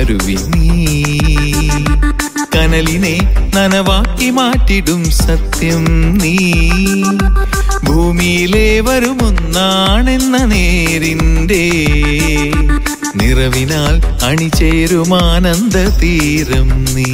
അരുവി നീ. കനലിനെ നനവാക്കി മാറ്റിടും സത്യം നീ. ഭൂമിയിലെ വരുമൊന്നാണെന്ന നേരിൻ്റെ നിറവിനാൽ അണിചേരുമാനന്ദ തീരം നീ.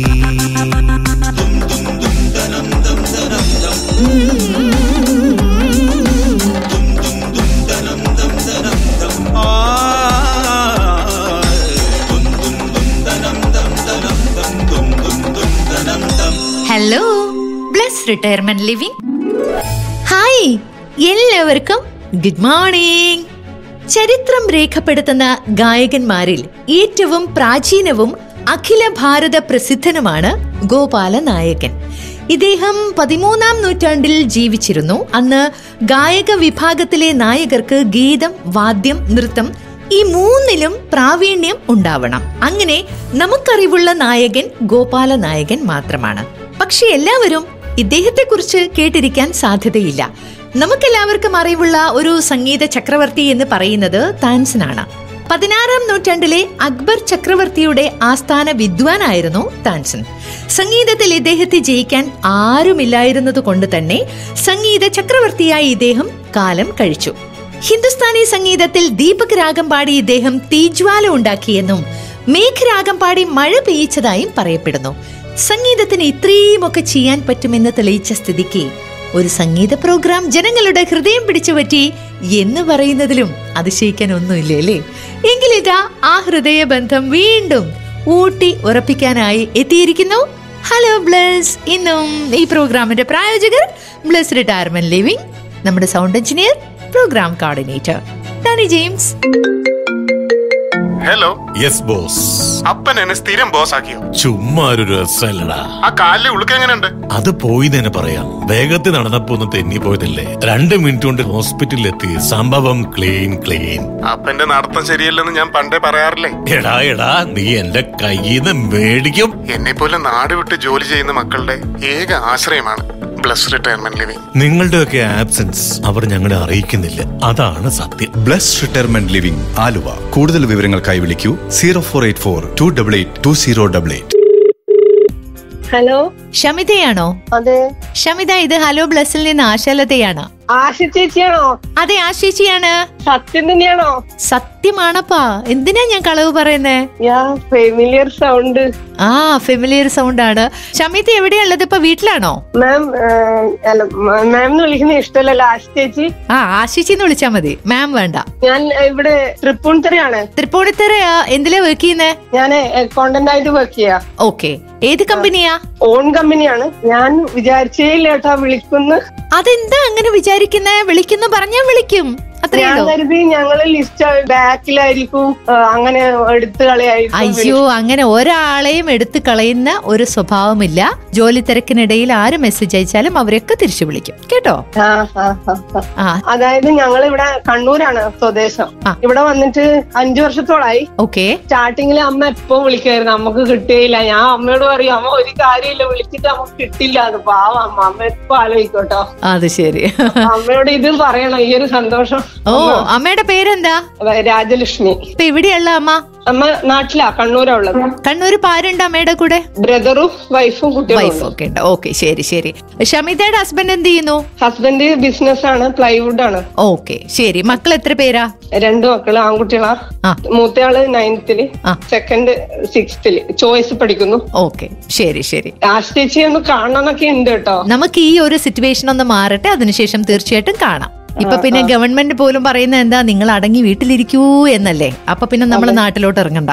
Hello, Bless retirement living. Hi എല്ലാവർക്കും ഗുഡ് മോർണിംഗ്. ചരിത്രം രേഖപ്പെടുത്തുന്ന ഗായകന്മാരിൽ ഏറ്റവും പ്രാചീനവും അഖില ഭാരത പ്രസിദ്ധനുമാണ് ഗോപാല നായകൻ. ഇദ്ദേഹം 13-ാം നൂറ്റാണ്ടിൽ ജീവിച്ചിരുന്നു. അന്ന് ഗായക വിഭാഗത്തിലെ നായകർക്ക് ഗീതം, വാദ്യം, നൃത്തം ഈ മൂന്നിലും പ്രാവീണ്യം ഉണ്ടാവണം. അങ്ങനെ നമുക്കറിവുള്ള നായകൻ ഗോപാല നായകൻ മാത്രമാണ്. പക്ഷെ എല്ലാവരും ഇദ്ദേഹത്തെ കുറിച്ച് കേട്ടിരിക്കാൻ സാധ്യതയില്ല. നമുക്കെല്ലാവർക്കും അറിവുള്ള ഒരു സംഗീത ചക്രവർത്തി എന്ന് പറയുന്നത് താൻസനാണ്. 16-ാം നൂറ്റാണ്ടിലെ അക്ബർ ചക്രവർത്തിയുടെ ആസ്ഥാന വിദ്വാനായിരുന്നു താൻസൻ. സംഗീതത്തിൽ ഇദ്ദേഹത്തെ ജയിക്കാൻ ആരുമില്ലായിരുന്നത് കൊണ്ട് തന്നെ സംഗീത ചക്രവർത്തിയായി ഇദ്ദേഹം കാലം കഴിച്ചു. ഹിന്ദുസ്ഥാനി സംഗീതത്തിൽ ദീപക് രാഗം പാടി ഇദ്ദേഹം തീജ്വാല ഉണ്ടാക്കിയെന്നും മേഘരാഗം പാടി മഴ പെയ്യിച്ചതായും പറയപ്പെടുന്നു. സംഗീതത്തിന് ഇത്രയുമൊക്കെ ചെയ്യാൻ പറ്റുമെന്ന് തെളിയിച്ച സ്ഥിതിക്ക് ഒരു സംഗീത പ്രോഗ്രാം ജനങ്ങളുടെ ഹൃദയം പിടിച്ചുപറ്റി എന്ന് പറയുന്നതിലും അതിശയിക്കാൻ ഒന്നുമില്ലേ അല്ലേ? എങ്കിലിതാ ആ ഹൃദയബന്ധം വീണ്ടും ഊട്ടി ഉറപ്പിക്കാനായി എത്തിയിരിക്കുന്നു ഹലോ ബ്ലസ്. ഇന്നും ഈ പ്രോഗ്രാമിന്റെ പ്രായോജകർ ബ്ലസ് റിട്ടയർമെന്റ് ലിവിംഗ്, നമ്മുടെ sound engineer, programme coordinator Tony James. Hello. Yes boss. അപ്പൻ എന്നെ സ്ഥിരം ബോസ് ആക്കിയോ? ചുമ്മാ ഒരു രസല്ലടാ. ആ കാലിലെ ഉളുക്ക് എങ്ങനെയുണ്ട്? അത് പോയി തന്നെ പറയാം. വേഗത്തിൽ നടന്നപ്പോ ഒന്ന് തെന്നി പോയതല്ലേ. 2 മിനിറ്റ് കൊണ്ട് ഹോസ്പിറ്റലിൽ എത്തി. സംഭവം ക്ലീൻ. അപ്പന്റെ നടത്തം ശരിയല്ലെന്ന് ഞാൻ പണ്ടേ പറയാറില്ലേ? എടാ നീ എന്റെ കയ്യിന്ന് മേടിക്കും. എന്നെ പോലെ നാട് വിട്ട് ജോലി ചെയ്യുന്ന മക്കളുടെ ഏക ആശ്രയമാണ് ബ്ലസ് റിട്ടയർമെന്റ് ലിവിംഗ്. നിങ്ങളുടെയൊക്കെ ആബ്സെൻസ് അവർ ഞങ്ങളെ അറിയിക്കുന്നില്ല, അതാണ് സത്യം. Bless retirement living Aluva. കൂടുതൽ വിവരങ്ങൾക്കായി വിളിക്കൂ 0484-288-2088. ഹലോ, ഷമിതയാണോ? അതെ. ഷമിത, ഇത് ഹലോ ബ്ലസ്സിൽ നിന്ന് ആശാലതയാണ്. ആശ ചേച്ചിയാണോ? അതെ, ആശേച്ചിയാണ്. സത്യം തന്നെയാണോ? സത്യമാണപ്പാ. എന്തിനാ ഞാൻ കളവ് പറയുന്നേ? Familiar sound. ആ, ഫെമിലിയർ സൗണ്ട് ആണ്. ഷമിത എവിടെയുള്ളത്? ഇപ്പൊ വീട്ടിലാണോ? മാം മാം വിളിക്കുന്ന ഇഷ്ടമല്ലല്ലോ ആശ ചേച്ചി. ആ, ആശേച്ചിന്ന് വിളിച്ചാ മതി, മാം വേണ്ട. ഞാൻ ഇവിടെ തൃപ്പൂണിത്തറയാണ്. തൃപ്പൂണിത്തറ എന്തിലാ വർക്ക് ചെയ്യുന്നേ? ഞാൻ അക്കൗണ്ടന്റ് ആയിട്ട് വർക്ക് ചെയ്യാ. ഓക്കെ, ഏത് കമ്പനിയാ? ഓൺ കമ്പനിയാണ്. ഞാൻ വിചാരിച്ചേ ഇല്ലേട്ടാ വിളിക്കുന്നു. അതെന്താ അങ്ങനെ വിചാരിക്കുന്നേ? വിളിക്കുന്നു പറഞ്ഞാ വിളിക്കും, ഞാൻ കരുതി ഞങ്ങള് ലിസ്റ്റ് ബാക്കിലായിരിക്കും, അങ്ങനെ എടുത്തു കളയായിരിക്കും. അയ്യോ, അങ്ങനെ ഒരാളെയും എടുത്തു കളയുന്ന ഒരു സ്വഭാവമില്ല. ജോലി തിരക്കിനിടയിൽ ആര് മെസ്സേജ് അയച്ചാലും അവരൊക്കെ തിരിച്ചു വിളിക്കും കേട്ടോ. അതായത് ഞങ്ങൾ ഇവിടെ കണ്ണൂരാണ് സ്വദേശം. ഇവിടെ വന്നിട്ട് 5 വർഷത്തോളായി. ഓക്കെ. സ്റ്റാർട്ടിങ്ങില് അമ്മ എപ്പോ വിളിക്കായിരുന്നു, നമുക്ക് കിട്ടുകയില്ല. ഞാൻ അമ്മയോട് പറയും, അമ്മ ഒരു കാര്യമില്ല, വിളിച്ചിട്ട് നമുക്ക് കിട്ടില്ല. അത് പാവം അമ്മ, അമ്മ എപ്പോ ആലോചിക്കോട്ടോ. അത് ശരി. അമ്മയോട് ഇത് പറയണം, ഈ ഒരു സന്തോഷം. ഓ, അമ്മയുടെ പേരെന്താ? രാജലക്ഷ്മി. ഇപ്പൊ എവിടെയുള്ള അമ്മ? അമ്മ നാട്ടിലാ, കണ്ണൂരാ ഉള്ളത്. കണ്ണൂര് ആരുണ്ട് അമ്മയുടെ കൂടെ? ബ്രദറും വൈഫും കുട്ടികളും ഒക്കെ ഉണ്ട്. ഓക്കെ, ശരി. ഷമിതയുടെ ഹസ്ബൻഡ് എന്ത് ചെയ്യുന്നു? ഹസ്ബൻഡ് ബിസിനസ് ആണ്, പ്ലൈവുഡ് ആണ്. ഓക്കെ, ശരി. മക്കൾ എത്ര പേരാ? 2 മക്കള്, ആൺകുട്ടികളാ. മൂത്തയാള് 9th, സെക്കൻഡ് 6th ചോയ്സ് പഠിക്കുന്നു. ഓക്കെ, ശരി. ആശ്ചേച്ചി ഒന്ന് കാണണമെന്നൊക്കെ ഉണ്ട് കേട്ടോ. നമുക്ക് ഈ ഒരു സിറ്റുവേഷൻ ഒന്ന് മാറട്ടെ, അതിനുശേഷം തീർച്ചയായിട്ടും കാണാം. ഇപ്പൊ പിന്നെ ഗവൺമെന്റ് പോലും പറയുന്നത് എന്താ, നിങ്ങൾ അടങ്ങി വീട്ടിലിരിക്കൂ എന്നല്ലേ. അപ്പൊ പിന്നെ നമ്മള് നാട്ടിലോട്ട് ഇറങ്ങണ്ട.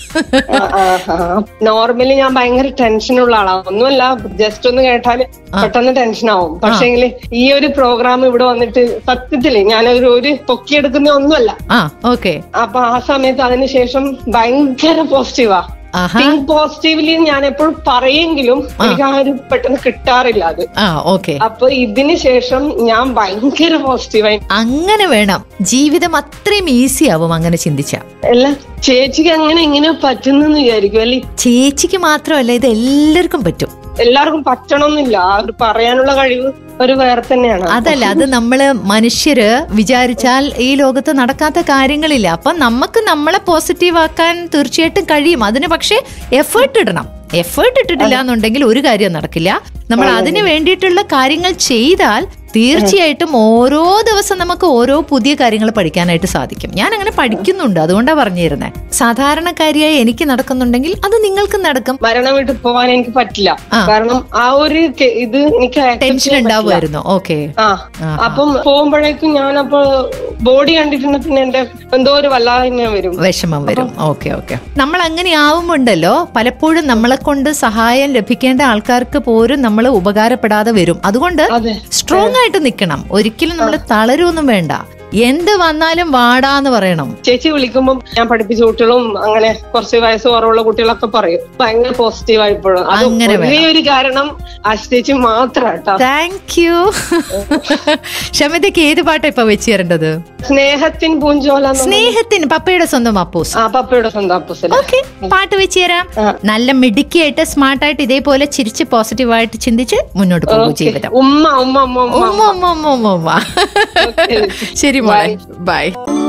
നോർമലി ഞാൻ ഭയങ്കര ടെൻഷനുള്ള ആളാ. ഒന്നുമല്ല, ജസ്റ്റ് ഒന്ന് കേട്ടാല് പെട്ടെന്ന് ടെൻഷൻ ആവും. പക്ഷേങ്കില് ഈ ഒരു പ്രോഗ്രാം ഇവിടെ വന്നിട്ട് സത്യത്തില് ഞാൻ ഒരു പൊക്കിയെടുക്കുന്ന ഒന്നുമല്ല. അപ്പൊ ആ സമയത്ത് അതിനുശേഷം ഭയങ്കര പോസിറ്റീവാ. തിങ്ക് പോസിറ്റീവ്ലി ഞാൻ എപ്പോഴും പറയെങ്കിലും എനിക്ക് ആ ഒരു പെട്ടെന്ന് കിട്ടാറില്ല അത്. അപ്പൊ ഇതിന് ശേഷം ഞാൻ ഭയങ്കര പോസിറ്റീവായി. അങ്ങനെ വേണം, ജീവിതം അത്രയും ഈസി ആവും അങ്ങനെ ചിന്തിച്ച. അല്ല, ചേച്ചിക്ക് അങ്ങനെ ഇങ്ങനെ പറ്റുന്നെന്ന് വിചാരിക്കും അല്ലേ? ചേച്ചിക്ക് മാത്രമല്ല, ഇത് എല്ലാവർക്കും പറ്റും. എല്ലാവർക്കും പറ്റണമെന്നില്ല. അവർ പറയാനുള്ള കഴിവ് ഒരു വേറെ തന്നെയാണ്. അതല്ല, അത് നമ്മള് മനുഷ്യര് വിചാരിച്ചാൽ ഈ ലോകത്ത് നടക്കാത്ത കാര്യങ്ങളില്ല. അപ്പൊ നമുക്ക് നമ്മളെ പോസിറ്റീവ് ആക്കാൻ തീർച്ചയായിട്ടും കഴിയും. അതിന് പക്ഷെ എഫേർട്ട് ഇടണം. എഫേർട്ട് ഇട്ടിട്ടില്ല എന്നുണ്ടെങ്കിൽ ഒരു കാര്യം നടക്കില്ല. നമ്മൾ അതിന് വേണ്ടിയിട്ടുള്ള കാര്യങ്ങൾ ചെയ്താൽ തീർച്ചയായിട്ടും ഓരോ ദിവസം നമുക്ക് ഓരോ പുതിയ കാര്യങ്ങൾ പഠിക്കാനായിട്ട് സാധിക്കും. ഞാൻ അങ്ങനെ പഠിക്കുന്നുണ്ട്, അതുകൊണ്ടാണ് പറഞ്ഞിരുന്നത്. സാധാരണക്കാരിയായി എനിക്ക് നടക്കുന്നുണ്ടെങ്കിൽ അത് നിങ്ങൾക്ക് നടക്കും. മരണം വീട്ടിൽ പോകാൻ എനിക്ക് പറ്റില്ല, കാരണം ആ ഒരു ഇത് എനിക്ക് ടെൻഷൻ ഉണ്ടാവുമായിരുന്നു. ഓക്കെ. അപ്പം പോകുമ്പോഴേക്കും ഞാനപ്പോ ബോഡി കണ്ടിട്ടുണ്ടെങ്കിൽ പിന്നെ എന്റെ എന്തോ ഒരു വല്ലാതെ വരും, വിഷമം വരും. Okay okay. നമ്മൾ അങ്ങനെ ആവുമ്പോണ്ടല്ലോ പലപ്പോഴും നമ്മളെ കൊണ്ട് സഹായം ലഭിക്കേണ്ട ആൾക്കാർക്ക് പോലും നമ്മൾ ഉപകാരപ്പെടാതെ വരും. അതുകൊണ്ട് സ്ട്രോങ് ആയിട്ട് നിൽക്കണം. ഒരിക്കലും നമ്മൾ തളരൊന്നും വേണ്ട. എന്ത് വന്നാലും വാടാന്ന് പറയണം. ചേച്ചി വിളിക്കുമ്പോൾ ഞാൻ പഠിപ്പിച്ച കുട്ടികളും അങ്ങനെ കുറച്ച് വയസ്സ് കുറവുള്ള കുട്ടികളൊക്കെ പറയും ഭയങ്കര പോസിറ്റീവ് ആയിപ്പോഴും. അങ്ങനെ ഒരു കാരണം ചേച്ചി മാത്രം. Thank you. ഷമിതയ്ക്ക് ഏത് പാട്ടാ ഇപ്പൊ വെച്ച് തരേണ്ടത്? സ്നേഹത്തിൻ പൂഞ്ചോല. സ്നേഹത്തിന് പപ്പയുടെ സ്വന്തം അപ്പൂസ്. പപ്പയുടെ സ്വന്തം അപ്പൂസ്. ഓക്കെ, പാട്ട് വെച്ച് തരാം. നല്ല മിടുക്കിയായിട്ട് സ്മാർട്ടായിട്ട് ഇതേപോലെ ചിരിച്ച് പോസിറ്റീവായിട്ട് ചിന്തിച്ച് മുന്നോട്ട് പോകും ജീവിതം. ഉമ്മ ഉമ്മ ഉമ്മ ഉമ്മ ഉമ്മ ഉമ്മ ഉമ്മ. ശരി മോളെ, ബൈ.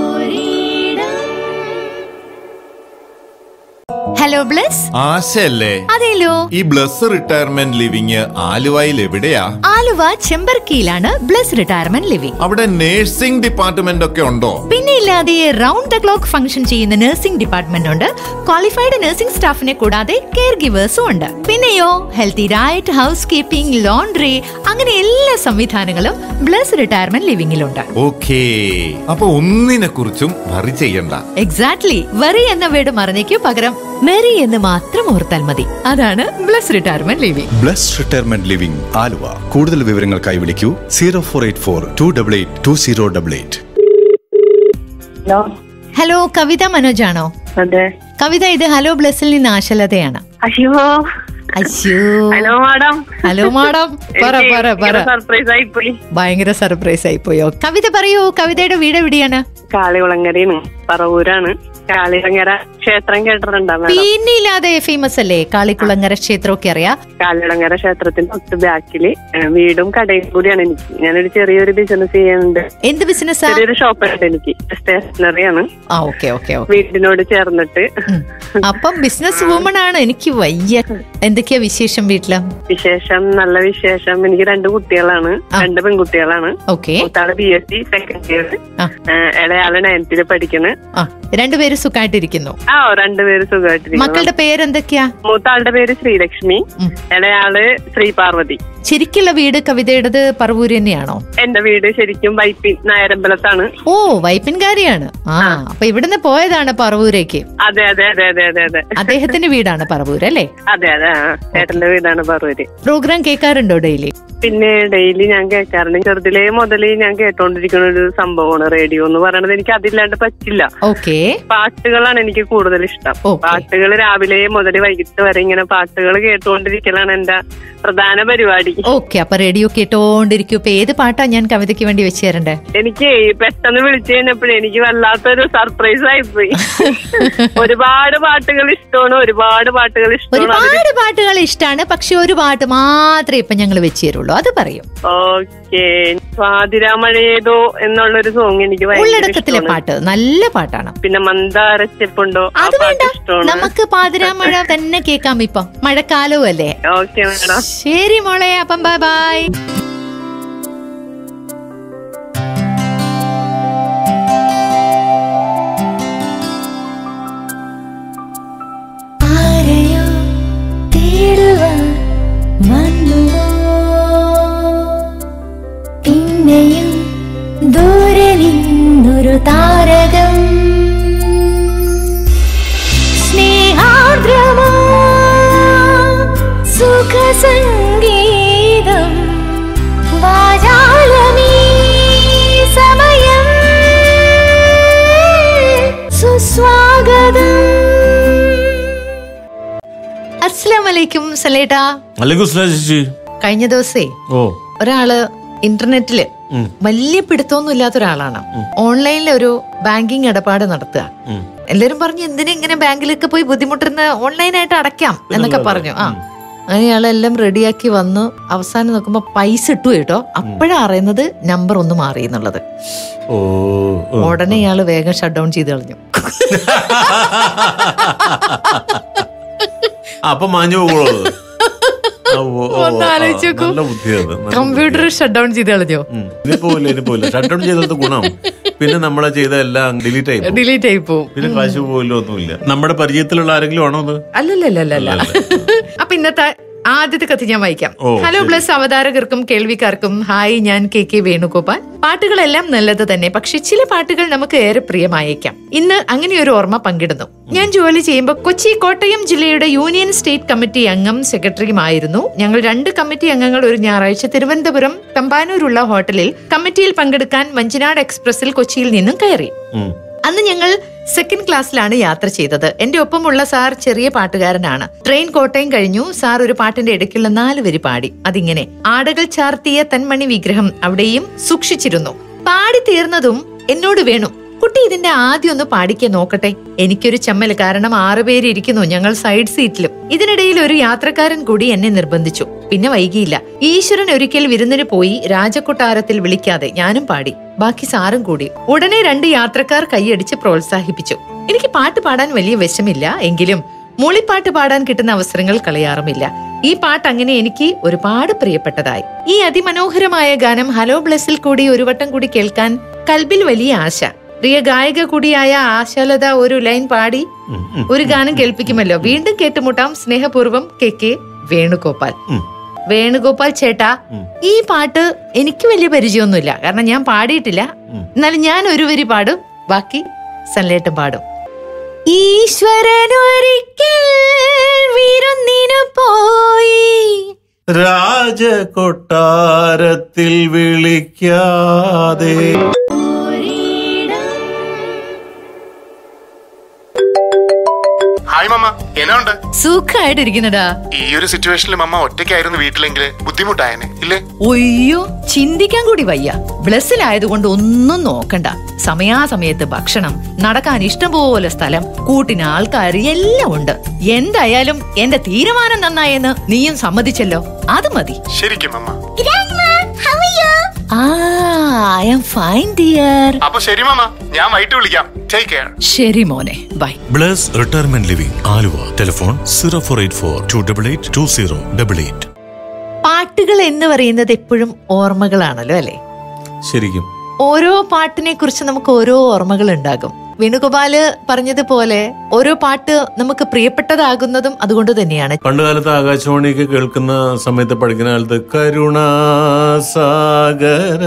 Hello bless. ആശയല്ലേ? അതെല്ലോ. ഈ ബ്ലസ് റിട്ടയർമെന്റ് ലിവിംഗ് ആലുവയിൽ എവിടെയാ? ആലുവ ചെമ്പർക്കിയിലാണ് ബ്ലസ് റിട്ടയർമെന്റ് ലിവിംഗ്. അവിടെ നഴ്സിംഗ് ഡിപ്പാർട്ട്മെന്റ് ഒക്കെ ഉണ്ടോ? പിന്നെ ഇല്ലാതെ റൗണ്ട് ദ ക്ലോക്ക് ഫംഗ്ഷൻ ചെയ്യുന്ന നഴ്സിംഗ് ഡിപ്പാർട്ട്മെന്റ് ഉണ്ട്. ക്വാളിഫൈഡ് നഴ്സിംഗ് സ്റ്റാഫിനെ കൂടാതെ കെയർ ഗിവേഴ്സും ഉണ്ട്. പിന്നെയോ healthy diet, housekeeping, laundry, അങ്ങനെ എല്ലാ സംവിധാനങ്ങളും ബ്ലസ് റിട്ടയർമെന്റ് ലിവിംഗിലുണ്ട്. ഓക്കേ, അപ്പൊ ഒന്നിനെ കുറിച്ചും വറി ചെയ്യണ്ട. എക്സാക്ട്ലി. വറി എന്ന വേർഡ് മറന്നേക്കു, പകരം മെറി എന്ന് മാത്രം ഓർത്താൽ മതി. അതാണ് Bless retirement living. Bless retirement living Aluva. കൂടുതൽ വിവരങ്ങൾക്കായി വിളിക്കൂ 0484284208. ഹലോ, കവിത മനോജാണോ? അതെ. കവിത, ഇത് ഹലോ ബ്ലസ്സിൽ നിന്ന് ആശലതയാണ്. അയ്യോ hello madam. Hello madam, surprise ആയിപ്പോയി. ഭയങ്കര സർപ്രൈസ് ആയിപ്പോയോ? കവിത പറയൂ, കവിതയുടെ വീട് എവിടെയാണ്? കാളികുളങ്ങരയാണ്, പറവൂരാണ്. കാളികുളങ്ങര ക്ഷേത്രം കേട്ടിട്ടുണ്ടോ? പിന്നില്ലാതെ ഫേമസ് അല്ലേ കാളികുളങ്ങര ക്ഷേത്രം ഒക്കെ അറിയാം. കാളികുളങ്ങര ക്ഷേത്രത്തിന്റെ തൊട്ട് ബാക്കില് വീടും കടയും കൂടിയാണ് എനിക്ക്. ഞാനൊരു ചെറിയൊരു ബിസിനസ് ചെയ്യുന്നുണ്ട്. എന്ത് ബിസിനസ്? ചെറിയൊരു ഷോപ്പുണ്ട് എനിക്ക്, സ്റ്റേഷനറി ആണ്. വീടിനോട് ചേർന്നിട്ട്. അപ്പം ബിസിനസ് വുമൺ ആണ്. എനിക്ക് വയ്യ. എന്തൊക്കെയാ വിശേഷം വീട്ടില്? വിശേഷം, നല്ല വിശേഷം. എനിക്ക് 2 കുട്ടികളാണ്, 2 പെൺകുട്ടികളാണ്. മൂത്താള് BSc സെക്കൻഡ് ഇയർ, ഇളയാള് 9th പഠിക്കണ്. രണ്ടുപേരും സുഖമായിട്ടിരിക്കുന്നു? 2 പേര് സുഖമായിട്ടിരിക്കുന്നു. മക്കളുടെ പേരെന്തൊക്കെയാ? മൂത്താളുടെ പേര് ശ്രീലക്ഷ്മി, ഇളയാള് ശ്രീപാർവതി. ശരിക്കുള്ള വീട് കവിതയുടേത് പറവൂര് തന്നെയാണോ? എന്റെ വീട് ശരിക്കും വൈപ്പിൻ നായരമ്പലത്താണ്. ഓ, വൈപ്പിൻകാരിയാണ്. അപ്പൊ ഇവിടുന്ന് പോയതാണ് പറവൂരേക്ക്? അതെ അതെ അതെ അതെ അതെ അതെ. അദ്ദേഹത്തിന്റെ വീടാണ് പറവൂര് അല്ലേ? അതെ അതെ, ചേട്ടന്റെ വീടാണ് പറവൂര്. പ്രോഗ്രാം കേൾക്കാറുണ്ടോ ഡെയിലി? പിന്നെ ഡെയിലി ഞാൻ കേൾക്കാറുണ്ട്. ചെറുതിലേ മുതലേ ഞാൻ കേട്ടോണ്ടിരിക്കുന്ന ഒരു സംഭവമാണ് റേഡിയോ എന്ന് പറയുന്നത്. എനിക്ക് അതില്ലാണ്ട് പറ്റില്ല. ഓക്കെ. പാട്ടുകളാണ് എനിക്ക് കൂടുതൽ ഇഷ്ടം. പാട്ടുകൾ രാവിലെ മുതൽ വൈകിട്ട് വരെ ഇങ്ങനെ പാട്ടുകൾ കേട്ടോണ്ടിരിക്കലാണ് എന്റെ പ്രധാന പരിപാടി. ഓക്കെ, അപ്പൊ റേഡിയോ കേട്ടോണ്ടിരിക്കും. ഇപ്പൊ ഏത് പാട്ടാ ഞാൻ കവിതയ്ക്ക് വേണ്ടി വെച്ച് തരണ്ടേ? എനിക്ക് പെട്ടെന്ന് വിളിച്ചു കഴിഞ്ഞപ്പോഴേ എനിക്ക് വല്ലാത്തൊരു സർപ്രൈസ് ആയിപ്പോയി. ഒരുപാട് പാട്ടുകൾ ഇഷ്ടമാണ്, ഒരുപാട് പാട്ടുകൾ ഇഷ്ടമാണ്. പക്ഷെ ഒരു പാട്ട് മാത്രമേ ഇപ്പൊ ഞങ്ങൾ വെച്ച് തരുള്ളൂ. അത് പറയും. ഓക്കെ, പാതിരാമഴയേതോ എന്നുള്ളൊരു സോങ് എനിക്ക് ഉള്ളടക്കത്തിലെ പാട്ട് നല്ല പാട്ടാണ്. പിന്നെ മന്ദാരച്ചെപ്പുണ്ടോ, അത് വേണ്ട, നമുക്ക് പാതിരാമഴ തന്നെ കേൾക്കാം. ഇപ്പൊ മഴക്കാലവും അല്ലേ? Okay madam. ശരി മോളെ, അപ്പം ബൈ ബൈ. പിന്നെയും ദൂരെ നിന്നൊരു താരകം സ്നേഹാർദ്രമാ സുഖസംഗീതം വാചാലമീ സമയം സുസ്വാഗതം. അസ്സലാമു അലൈക്കും സലേട്ടാ. കഴിഞ്ഞ ദിവസേ ഒരാള് ഇന്റർനെറ്റില് വലിയ പിടുത്തൊന്നും ഇല്ലാത്ത ഒരാളാണ്. ഓൺലൈനിൽ ഒരു ബാങ്കിങ് ഇടപാട് നടത്തുക. എല്ലാരും പറഞ്ഞു എന്തിനാ ഇങ്ങനെ ബാങ്കിലൊക്കെ പോയി ബുദ്ധിമുട്ടുന്ന, ഓൺലൈനായിട്ട് അടയ്ക്കാം എന്നൊക്കെ പറഞ്ഞു. അങ്ങനെ ഇയാളെല്ലാം റെഡിയാക്കി വന്നു. അവസാനം നോക്കുമ്പോ പൈസ ഇട്ടു കേട്ടോ. അപ്പോഴാ അറിയുന്നത് നമ്പർ ഒന്ന് മാറി എന്നുള്ളത്. ഉടനെ ഇയാള് വേഗം ഷട്ട് ഡൗൺ ചെയ്ത് കളഞ്ഞു. അപ്പൊ മാഞ്ഞു പോകുള്ളൂ. കമ്പ്യൂട്ടർ ഷട്ട് ഡൗൺ ചെയ്ത് കളഞ്ഞോ? ഇനിപ്പോയില്ല ഷട്ട് ഡൗൺ ചെയ്തത് ഗുണം പിന്നെ നമ്മളെ ചെയ്ത എല്ലാം ഡിലീറ്റ് ആയി പോകും. പിന്നെ കാശ് പോയില്ലോ ഒന്നുമില്ല. നമ്മുടെ പരിചയത്തിലുള്ള ആരെങ്കിലും ആണോ അത്? അല്ലല്ല. അപ്പൊ ഇന്നത്തെ ആദ്യത്തെ കഥ ഞാൻ വായിക്കാം. ഹലോ പ്ലസ് അവതാരകർക്കും കേൾവിക്കാർക്കും ഹായ്. ഞാൻ കെ വേണുഗോപാൽ. പാട്ടുകളെല്ലാം നല്ലത് തന്നെ, പക്ഷെ ചില പാട്ടുകൾ നമുക്ക് ഏറെ പ്രിയമായേക്കാം. ഇന്ന് അങ്ങനെ ഒരു ഓർമ്മ പങ്കിടുന്നു. ഞാൻ ജോലി ചെയ്യുമ്പോൾ കൊച്ചി കോട്ടയം ജില്ലയുടെ യൂണിയൻ സ്റ്റേറ്റ് കമ്മിറ്റി അംഗം സെക്രട്ടറിയുമായിരുന്നു. ഞങ്ങൾ 2 കമ്മിറ്റി അംഗങ്ങൾ ഒരു ഞായറാഴ്ച തിരുവനന്തപുരം തമ്പാനൂരുള്ള ഹോട്ടലിൽ കമ്മിറ്റിയിൽ പങ്കെടുക്കാൻ വഞ്ചിനാട് എക്സ്പ്രസിൽ കൊച്ചിയിൽ നിന്നും കയറി. അന്ന് ഞങ്ങൾ സെക്കൻഡ് ക്ലാസ്സിലാണ് യാത്ര ചെയ്തത്. എന്റെ ഒപ്പമുള്ള സാർ ചെറിയ പാട്ടുകാരനാണ്. ട്രെയിൻ കോട്ടയം കഴിഞ്ഞു. സാർ ഒരു പാട്ടിന്റെ ഇടയ്ക്കുള്ള 4 വരി പാടി. അതിങ്ങനെ: ആടകൾ ചാർത്തിയ തന്മണി വിഗ്രഹം അവിടെയും സൂക്ഷിച്ചിരുന്നു. പാടി തീർന്നതും എന്നോട് വേണു, കുട്ടി ഇതിന്റെ ആദ്യം ഒന്ന് പാടിക്കാൻ നോക്കട്ടെ. എനിക്കൊരു ചമ്മൽ, കാരണം 6 പേര് ഇരിക്കുന്നു, ഞങ്ങൾ സൈഡ് സീറ്റിലും. ഇതിനിടയിൽ ഒരു യാത്രക്കാരൻ കൂടി എന്നെ നിർബന്ധിച്ചു. പിന്നെ വൈകിയില്ല. ഈശ്വരൻ ഒരിക്കൽ വിരുന്നിന് പോയി രാജകൊട്ടാരത്തിൽ വിളിക്കാതെ ഞാനും പാടി. ബാക്കി സാറും കൂടി. ഉടനെ 2 യാത്രക്കാർ കൈയടിച്ച് പ്രോത്സാഹിപ്പിച്ചു. എനിക്ക് പാട്ട് പാടാൻ വലിയ വശമില്ല, എങ്കിലും മൂളിപ്പാട്ട് പാടാൻ കിട്ടുന്ന അവസരങ്ങൾ കളയാറുമില്ല. ഈ പാട്ട് അങ്ങനെ എനിക്ക് ഒരുപാട് പ്രിയപ്പെട്ടതായി. ഈ അതിമനോഹരമായ ഗാനം ഹലോ ബ്ലസ്സിൽ കൂടി ഒരു വട്ടം കൂടി കേൾക്കാൻ കൽബിൽ വലിയ ആശ. പ്രിയ ഗായിക കൂടിയായ ആശാലത ഒരു ലൈൻ പാടി ഒരു ഗാനം കേൾപ്പിക്കുമല്ലോ. വീണ്ടും കേട്ടുമുട്ടാം. സ്നേഹപൂർവ്വം കെ വേണുഗോപാൽ. വേണുഗോപാൽ ചേട്ടാ, ഈ പാട്ട് എനിക്ക് വലിയ പരിചയമൊന്നുമില്ല, കാരണം ഞാൻ പാടിയിട്ടില്ല. എന്നാലും ഞാൻ ഒരു വരി പാടും, ബാക്കി സൺലേട്ടും പാടും. ഈശ്വരനൊരിക്കൽ വിരുന്നിനു പോയി രാജകൊട്ടാരത്തിൽ വിളിക്കാതെ. ഹായ് മമ്മ, എന്നാ ഉണ്ട്? സുഖമായിട്ടിരിക്കുന്നടാ. ഈ ഒരു സിറ്റുവേഷനിൽ മമ്മ ഒറ്റയ്ക്കായിരുന്നു വീട്ടിലെങ്കിൽ ബുദ്ധിമുട്ടായനെ ഇല്ലേ? ഒയ്യോ, ചിന്തിക്കാൻ കൂടി വയ്യ. ബ്ലസ്സിലായതുകൊണ്ട് ഒന്നും നോക്കണ്ട. സമയാസമയത്ത് ഭക്ഷണം, നടക്കാൻ ഇഷ്ടംപോലെ സ്ഥലം, കൂട്ടിന് ആൾക്കാർ എല്ലാം ഉണ്ട്. എന്തായാലും എന്റെ തീരുമാനം നന്നായെന്ന് നീയും സമ്മതിച്ചല്ലോ, അത് മതി. ശരിക്കും മമ്മ. I am fine dear. അപ്പൊ ശരി മമ്മ, ഞാൻ വൈകിട്ട് വിളിക്കാം. Take care. ശരി മോനെ, bye. Bless retirement living Aluva. Telephone 0484282088. പാട്ടുകൾ എന്ന് പറയുന്നത് എപ്പോഴും ഓർമ്മകളാണല്ലോ അല്ലെ? ശരിക്കും ഓരോ പാട്ടിനെ കുറിച്ച് നമുക്ക് ഓരോ ഓർമ്മകൾ ഉണ്ടാകും. വേണുഗോപാല് പറഞ്ഞതുപോലെ ഓരോ പാട്ട് നമുക്ക് പ്രിയപ്പെട്ടതാകുന്നതും അതുകൊണ്ട് തന്നെയാണ്. പണ്ടുകാലത്ത് ആകാശവാണിയൊക്കെ കേൾക്കുന്ന സമയത്ത്, പഠിക്കുന്ന കാലത്ത് കരുണാസാഗര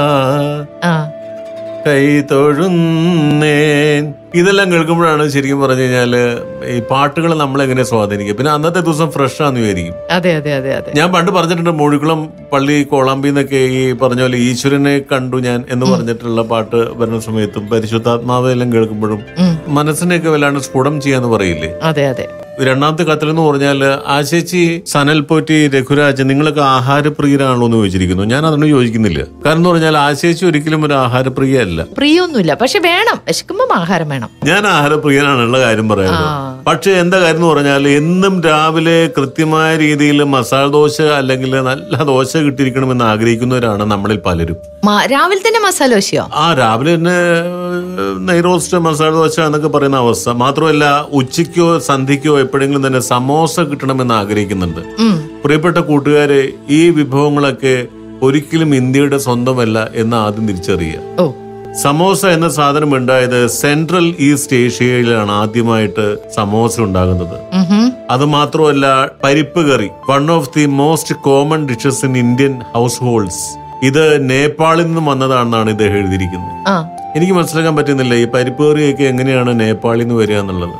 കൈ തൊഴുന്നേൻ, ഇതെല്ലാം കേൾക്കുമ്പോഴാണ് ശരിക്കും പറഞ്ഞു കഴിഞ്ഞാല് ഈ പാട്ടുകൾ നമ്മളെങ്ങനെ സ്വാധീനിക്കുക. പിന്നെ അന്നത്തെ ദിവസം ഫ്രഷ് ആണെന്ന് വിചാരിക്കും. അതെ അതെ അതെ അതെ. ഞാൻ പണ്ട് പറഞ്ഞിട്ടുണ്ട്, മൂഴിക്കുളം പള്ളി കോളാമ്പിന്നൊക്കെ ഈ പറഞ്ഞ പോലെ ഈശ്വരനെ കണ്ടു ഞാൻ എന്ന് പറഞ്ഞിട്ടുള്ള പാട്ട് വരുന്ന സമയത്തും പരിശുദ്ധാത്മാവെല്ലാം കേൾക്കുമ്പോഴും മനസ്സിനെയൊക്കെ വല്ലാണ്ട് സ്ഫുടം ചെയ്യാന്ന് പറയില്ലേ? അതെ അതെ. രണ്ടാമത്തെ കത്തിലെന്ന് പറഞ്ഞാല് ആശേച്ചി, സനൽ പോറ്റി, രഘുരാജ്, നിങ്ങളൊക്കെ ആഹാരപ്രിയരാണല്ലോ എന്ന് ചോദിച്ചിരിക്കുന്നു. ഞാൻ അതിനോട് യോജിക്കുന്നില്ല. കാരണം എന്ന് പറഞ്ഞാൽ ആശേച്ചി ഒരിക്കലും ഒരു ആഹാരപ്രിയ അല്ല. പ്രിയൊന്നുമില്ല, പക്ഷെ വേണം, വിശക്കുമ്പോ ആഹാരം വേണം. ഞാൻ ആഹാരപ്രിയനാണുള്ള കാര്യം പറയുന്നത്. പക്ഷെ എന്താ കാര്യം എന്ന് പറഞ്ഞാൽ എന്നും രാവിലെ കൃത്യമായ രീതിയിൽ മസാല ദോശ അല്ലെങ്കിൽ നല്ല ദോശ കിട്ടിയിരിക്കണമെന്ന് ആഗ്രഹിക്കുന്നവരാണ് നമ്മളിൽ പലരും. രാവിലെ തന്നെ മസാല ദോശയോ? രാവിലെ തന്നെ നെയ്റോസ്റ്റ്, മസാല ദോശ എന്നൊക്കെ പറയുന്ന അവസ്ഥ. മാത്രമല്ല ഉച്ചയ്ക്കോ സന്ധ്യക്കോ എപ്പോഴെങ്കിലും തന്നെ സമോസ കിട്ടണമെന്ന് ആഗ്രഹിക്കുന്നുണ്ട്. പ്രിയപ്പെട്ട കൂട്ടുകാരെ, ഈ വിഭവങ്ങളൊക്കെ ഒരിക്കലും ഇന്ത്യയുടെ സ്വന്തമല്ല എന്ന് ആദ്യം തിരിച്ചറിയുക. സമോസ എന്ന സാധനം ഉണ്ടായത് സെൻട്രൽ ഈസ്റ്റ് ഏഷ്യയിലാണ് ആദ്യമായിട്ട് സമോസ ഉണ്ടാകുന്നത്. അത് മാത്രമല്ല, പരിപ്പ് curry, one of the most common dishes in Indian households. ഇത് നേപ്പാളിൽ നിന്നും വന്നതാണെന്നാണ് ഇത് എഴുതിയിരിക്കുന്നത്. എനിക്ക് മനസ്സിലാക്കാൻ പറ്റുന്നില്ല ഈ പരിപ്പ് കറിയൊക്കെ എങ്ങനെയാണ് നേപ്പാളിൽ നിന്ന് വരിക എന്നുള്ളത്.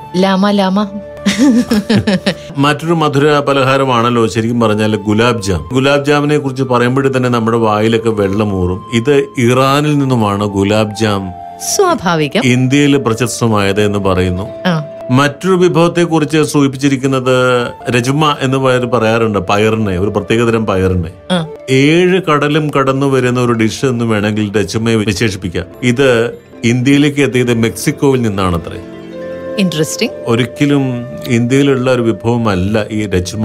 മറ്റൊരു മധുര പലഹാരമാണല്ലോ ശരിക്കും പറഞ്ഞാൽ ഗുലാബ് ജാം. ഗുലാബ് ജാമിനെ കുറിച്ച് പറയുമ്പോഴേ തന്നെ നമ്മുടെ വായിലൊക്കെ വെള്ളമൂറും. ഇത് ഇറാനിൽ നിന്നുമാണ് ഗുലാബ് ജാം സ്വാഭാവികം ഇന്ത്യയിൽ പ്രശസ്തമായത് എന്ന് പറയുന്നു. മറ്റൊരു വിഭവത്തെ കുറിച്ച് സൂചിപ്പിച്ചിരിക്കുന്നത് രജുമ എന്ന് പറയാറുണ്ട്. പയറിനെ, ഒരു പ്രത്യേകതരം പയറിനെ 7 കടലും കടന്നു വരുന്ന ഒരു ഡിഷ് എന്ന് വേണമെങ്കിൽ രജുമയെ വിശേഷിപ്പിക്കാം. ഇത് ഇന്ത്യയിലേക്ക് എത്തിയത് മെക്സിക്കോയിൽ നിന്നാണത്രേ. ഇൻട്രസ്റ്റിംഗ്. ഒരിക്കലും ഇന്ത്യയിലുള്ള ഒരു വിഭവമല്ല ഈ രജുമ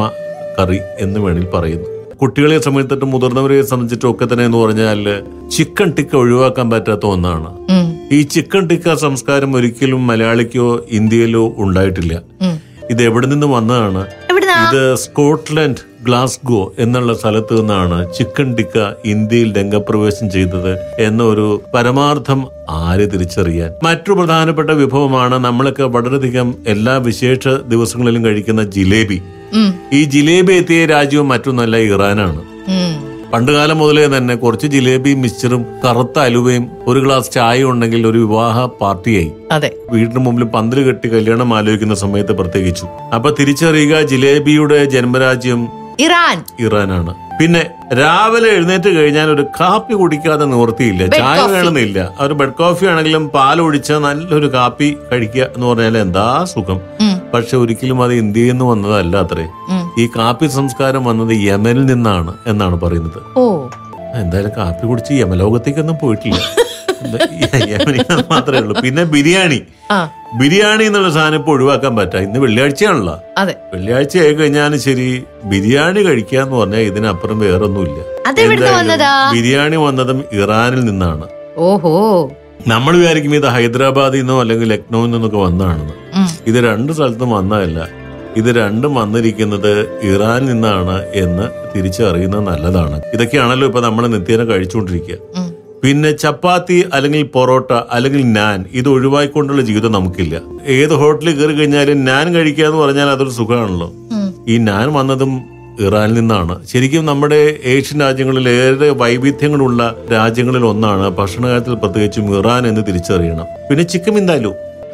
കറി എന്ന് വേണമെങ്കിൽ പറയുന്നു. കുട്ടികളെ സംബന്ധിച്ചിട്ടും മുതിർന്നവരെ സംബന്ധിച്ചിട്ടും ഒക്കെ തന്നെ എന്ന് പറഞ്ഞാൽ ചിക്കൻ ടിക്ക ഒഴിവാക്കാൻ പറ്റാത്ത ഒന്നാണ്. ഈ ചിക്കൻ ടിക്ക സംസ്കാരം ഒരിക്കലും മലയാളിക്കോ ഇന്ത്യയിലോ ഉണ്ടായിട്ടില്ല. ഇത് എവിടെ നിന്ന് വന്നതാണ്? ഇത് സ്കോട്ട്ലൻഡ് ഗ്ലാസ്ഗോ എന്നുള്ള സ്ഥലത്ത് നിന്നാണ് ചിക്കൻ ടിക്ക ഇന്ത്യയിൽ രംഗപ്രവേശം ചെയ്തത് എന്നൊരു പരമാർത്ഥം ആര് തിരിച്ചറിയാൻ. മറ്റൊരു പ്രധാനപ്പെട്ട വിഭവമാണ് നമ്മളൊക്കെ വളരെയധികം എല്ലാ വിശേഷ ദിവസങ്ങളിലും കഴിക്കുന്ന ജിലേബി. ഈ ജിലേബി എത്തിയ രാജ്യവും മറ്റൊന്നല്ല, ഇറാനാണ്. പണ്ടുകാലം മുതലേ തന്നെ കുറച്ച് ജിലേബിയും മിക്സ്ചറും കറുത്ത അലുവയും ഒരു ഗ്ലാസ് ചായ ഉണ്ടെങ്കിൽ ഒരു വിവാഹ പാർട്ടിയായി. വീടിന് മുമ്പിൽ പന്തല് കെട്ടി കല്യാണം ആലോചിക്കുന്ന സമയത്ത് പ്രത്യേകിച്ചു. അപ്പൊ തിരിച്ചറിയുക, ജിലേബിയുടെ ജന്മരാജ്യം ഇറാനാണ്. പിന്നെ രാവിലെ എഴുന്നേറ്റ് കഴിഞ്ഞാൽ ഒരു കാപ്പി കുടിക്കാതെ നിവൃത്തിയില്ല, ചായ വേണമെന്നില്ല. ഒരു ബെഡ് കോഫി ആണെങ്കിലും പാലൊഴിച്ച നല്ലൊരു കാപ്പി കഴിക്കുക എന്ന് പറഞ്ഞാൽ എന്താ സുഖം. പക്ഷെ ഒരിക്കലും അത് ഇന്ത്യയിൽ നിന്ന് വന്നതല്ല അത്രേ. ഈ കാപ്പി സംസ്കാരം വന്നത് യമനിൽ നിന്നാണ് എന്നാണ് പറയുന്നത്. എന്തായാലും കാപ്പി കുടിച്ച് യമലോകത്തേക്കൊന്നും പോയിട്ടില്ല, യമനിൽ മാത്രമേ ഉള്ളൂ. പിന്നെ ബിരിയാണി എന്നുള്ള സാധനം ഇപ്പൊ ഒഴിവാക്കാൻ പറ്റാ. ഇന്ന് വെള്ളിയാഴ്ചയാണല്ലോ. വെള്ളിയാഴ്ച ആയി കഴിഞ്ഞാലും ശരി, ബിരിയാണി കഴിക്കാന്ന് പറഞ്ഞാൽ ഇതിനപ്പുറം വേറൊന്നുമില്ല. ബിരിയാണി വന്നതും ഇറാനിൽ നിന്നാണ്. നമ്മൾ വിചാരിക്കും ഇത് ഹൈദരാബാദിൽ നിന്നോ അല്ലെങ്കിൽ ലക്നൌവിൽ നിന്നൊക്കെ വന്നതാണെന്ന്. ഇത് രണ്ട് സ്ഥലത്തും വന്നതല്ല. ഇത് രണ്ടും വന്നിരിക്കുന്നത് ഇറാനിൽ നിന്നാണ് എന്ന് തിരിച്ചറിയുന്നത് നല്ലതാണ്. ഇതൊക്കെയാണല്ലോ ഇപ്പൊ നമ്മൾ നിത്യേന കഴിച്ചുകൊണ്ടിരിക്കുക. പിന്നെ ചപ്പാത്തി അല്ലെങ്കിൽ പൊറോട്ട അല്ലെങ്കിൽ നാൻ, ഇത് ഒഴിവാക്കിക്കൊണ്ടുള്ള ജീവിതം നമുക്കില്ല. ഏത് ഹോട്ടലിൽ കയറി കഴിഞ്ഞാലും നാൻ കഴിക്കുക എന്ന് പറഞ്ഞാൽ അതൊരു സുഖമാണല്ലോ. ഈ നാൻ വന്നതും ഇറാനിൽ നിന്നാണ്. ശരിക്കും നമ്മുടെ ഏഷ്യൻ രാജ്യങ്ങളിൽ ഏറെ വൈവിധ്യങ്ങളുള്ള രാജ്യങ്ങളിൽ ഒന്നാണ് ഭക്ഷണകാര്യത്തിൽ, പ്രത്യേകിച്ചും ഇറാൻ എന്ന് തിരിച്ചറിയണം. പിന്നെ chicken vindaloo,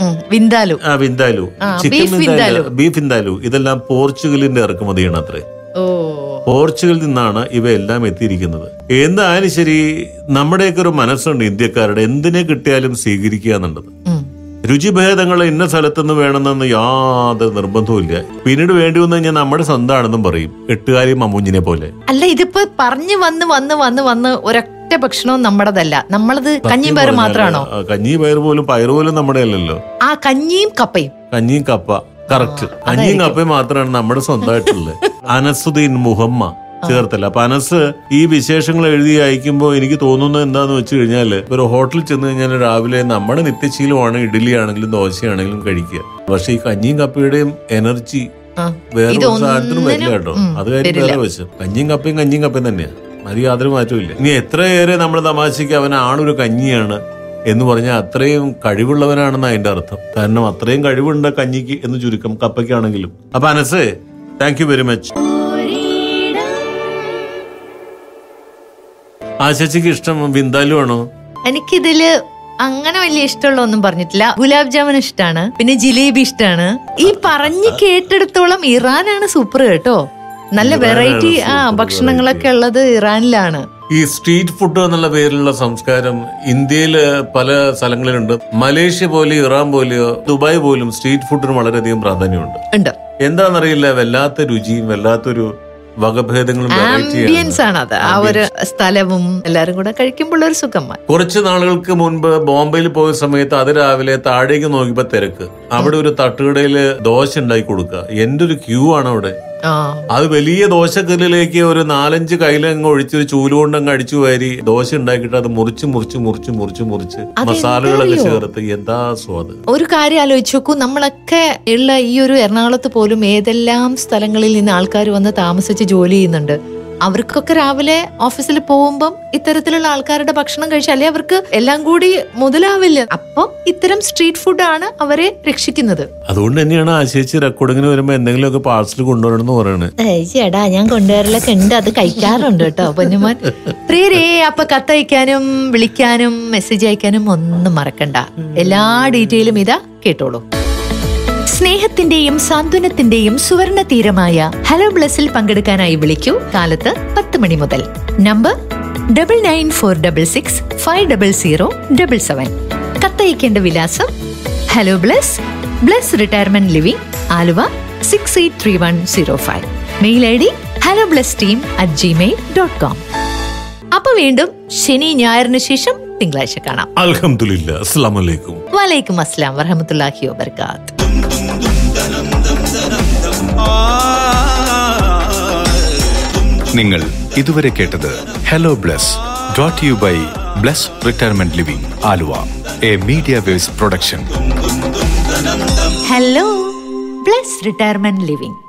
chicken vindaloo, beef vindaloo, ഇതെല്ലാം പോർച്ചുഗലിന്റെ ഇറക്കുമതിയാണ് അത്രേ. പോർച്ചുഗലിൽ നിന്നാണ് ഇവയെല്ലാം എത്തിയിരിക്കുന്നത്. എന്തായാലും ശരി, നമ്മുടെയൊക്കെ ഒരു മനസ്സുണ്ട് ഇന്ത്യക്കാരുടെ, എന്തിനെ കിട്ടിയാലും സ്വീകരിക്കുക എന്നുള്ളത്. രുചിഭേദങ്ങൾ ഇന്ന സ്ഥലത്തുനിന്ന് വേണമെന്ന് യാതൊരു നിർബന്ധവും ഇല്ല. പിന്നീട് വേണ്ടി വന്നു കഴിഞ്ഞാൽ നമ്മുടെ സ്വന്തമാണെന്നും പറയും, എട്ടുകാരി മമ്മൂഞ്ഞിനെ പോലെ. അല്ല, ഇതിപ്പോ പറഞ്ഞു വന്ന് ഒരൊറ്റ ഭക്ഷണവും നമ്മുടേതല്ല. നമ്മളത് കഞ്ഞിയും പയറ് മാത്രമാണോ? കഞ്ഞി പയറ് പോലും നമ്മുടെ അല്ലല്ലോ. ആ കഞ്ഞിയും കപ്പ കറക്റ്റ്. കഞ്ഞിയും കപ്പയും മാത്രമാണ് നമ്മുടെ സ്വന്തമായിട്ടുള്ളത്. അനസുദ്ദീൻ മുഹമ്മ ചേർത്തല്ല. അപ്പൊ അനസ് ഈ വിശേഷങ്ങൾ എഴുതി അയക്കുമ്പോൾ എനിക്ക് തോന്നുന്നത് എന്താന്ന് വെച്ച് കഴിഞ്ഞാല്, ഒരു ഹോട്ടലിൽ ചെന്ന് കഴിഞ്ഞാൽ രാവിലെ നമ്മുടെ നിത്യശീലമാണ് ഇഡ്ഡലി ആണെങ്കിലും ദോശയാണെങ്കിലും കഴിക്കുക. പക്ഷെ ഈ കഞ്ഞിയും കപ്പയുടെയും എനർജി വേറെ സാധനത്തിനും വരില്ല കേട്ടോ. അത് കാര്യം വേറെ വശം. കഞ്ഞിയും കപ്പയും തന്നെയാണ്, അത് യാതൊരു മാറ്റവും ഇല്ല. ഇനി എത്രയേറെ നമ്മൾ തമാശയ്ക്ക് അവൻ ആളൊരു കഞ്ഞിയാണ് എന്ന് പറഞ്ഞാൽ അത്രയും കഴിവുള്ളവനാണെന്ന് അതിന്റെ അർത്ഥം. കാരണം അത്രയും കഴിവുണ്ട് കഞ്ഞിക്ക് എന്ന് ചുരുക്കം, കപ്പയ്ക്കാണെങ്കിലും. അപ്പൊ Anas, thank you very much. ആശിക്ക് ഇഷ്ടം വിന്താലു ആണോ? എനിക്കിതില് അങ്ങനെ വലിയ ഇഷ്ടമുള്ള ഒന്നും പറഞ്ഞിട്ടില്ല. ഗുലാബ് ജാമുൻ ഇഷ്ടമാണ്, പിന്നെ ജിലേബി ഇഷ്ടമാണ്. ഈ പറഞ്ഞു കേട്ടിടത്തോളം ഇറാനാണ് സൂപ്പർ കേട്ടോ. നല്ല വെറൈറ്റി ഭക്ഷണങ്ങളൊക്കെ ഉള്ളത് ഇറാനിലാണ്. ഈ സ്ട്രീറ്റ് ഫുഡ് എന്നുള്ള പേരിലുള്ള സംസ്കാരം ഇന്ത്യയില് പല സ്ഥലങ്ങളിലുണ്ട്. മലേഷ്യ പോലെ, ഇറാൻ പോലെയോ ദുബായ് പോലും സ്ട്രീറ്റ് ഫുഡിന് വളരെയധികം പ്രാധാന്യമുണ്ട്. എന്താണെന്നറിയില്ല, വല്ലാത്ത രുചിയും വല്ലാത്തൊരു വകഭേദങ്ങളും ആംബിയൻസ് ആണ് അത്. ആ ഒരു സ്ഥലവും എല്ലാരും കൂടെ കഴിക്കുമ്പോൾ ഒരു സുഖമാണ്. കുറച്ച് നാളുകൾക്ക് മുൻപ് ബോംബെയിൽ പോയ സമയത്ത് അത് രാവിലെ താഴേക്ക് നോക്കിയപ്പോ തിരക്ക്. അവിടെ ഒരു തട്ടുകടയില് ദോശ ഉണ്ടാക്കി കൊടുക്കുക. എന്റെ ഒരു ക്യൂ ആണ് അവിടെ. അത് വലിയ ദോശക്കല്ലിലേക്ക് ഒരു 4-5 കയ്യിലങ്ങ് ഒഴിച്ചൊരു ചൂലുകൊണ്ടങ്ങ് അടിച്ചു വാരി ദോശ ഉണ്ടാക്കിയിട്ട് അത് മുറിച്ച് മസാലകളൊക്കെ ചേർത്ത് എന്താ സ്വാദ്. ഒരു കാര്യം ആലോചിച്ച് നോക്കൂ, നമ്മളൊക്കെ ഉള്ള ഈ ഒരു എറണാകുളത്ത് പോലും ഏതെല്ലാം സ്ഥലങ്ങളിൽ നിന്ന് ആൾക്കാർ വന്ന് താമസിച്ച് ജോലി ചെയ്യുന്നുണ്ട്. അവർക്കൊക്കെ രാവിലെ ഓഫീസിൽ പോകുമ്പം ഇത്തരത്തിലുള്ള ആൾക്കാരുടെ ഭക്ഷണം കഴിച്ചാലേ അവർക്ക് എല്ലാം കൂടി മുതലാവില്ല. അപ്പം ഇത്തരം സ്ട്രീറ്റ് ഫുഡാണ് അവരെ രക്ഷിക്കുന്നത്. അതുകൊണ്ട് തന്നെയാണ് ആശിച്ച് റെക്കോർഡിങ്ങിന് വരുമ്പോ എന്തെങ്കിലുമൊക്കെ പാർസൽ കൊണ്ടുവരണമെന്ന് പറയുന്നത്. ചേടാ, ഞാൻ കൊണ്ടുവരലൊക്കെ ഉണ്ട്, അത് കഴിക്കാറുണ്ട് കേട്ടോ പൊന്നുമോൻ. പ്രിയരേ, അപ്പൊ കത്തയക്കാനും വിളിക്കാനും മെസ്സേജ് അയക്കാനും ഒന്നും മറക്കണ്ട. എല്ലാ ഡീറ്റെയിലും ഇതാ കേട്ടോളൂ. സ്നേഹത്തിന്റെയും സാന്ത്വനത്തിന്റെയും സുവർണ തീരമായ ഹലോ ബ്ലസ്സിൽ പങ്കെടുക്കാനായി വിളിക്കൂ. കാലത്ത് 10 മണി മുതൽ. നമ്പർ 9946 50077. കത്തയക്കേണ്ട വിലാസം hello Bless retirement living, Aluva 683105. Mail ID helloblessteam@gmail.com. അപ്പൊ വീണ്ടും ശനി ഞായറിന് ശേഷം തിങ്കളാഴ്ച കാണാം. അൽഹംദുലില്ലാ. അസ്സലാമു അലൈക്കും. വലൈക്കും അസ്സലാം വറഹ്മത്തുള്ളാഹി വബറകാത്ത്. നിങ്ങൾ ഇതുവരെ കേട്ടത് hello Bless, brought you by Bless retirement living Aluva, a media waves production. Hello Bless retirement living.